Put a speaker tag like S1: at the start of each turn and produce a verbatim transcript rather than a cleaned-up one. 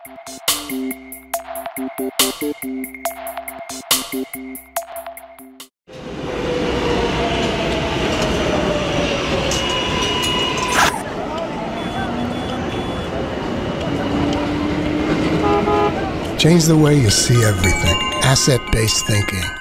S1: Change the way you see everything. Asset-based thinking.